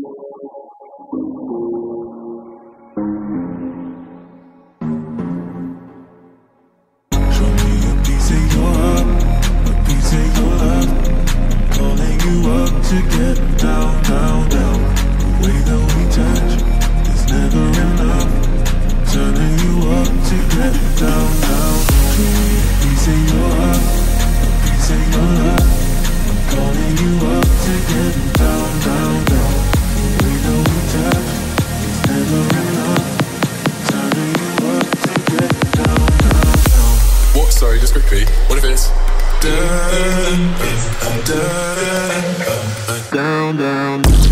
Show me a piece of your heart, a piece of your love. Calling you up to get down, down, down. The way that we touch is never enough. Turning you up to get down, down. Show me a piece of your heart, a piece of your love. Calling you up to get down, down, down. The way that we touch is never enough. Turning you up to get down, down, down. What? Sorry, just quickly. What if it's down, down, down.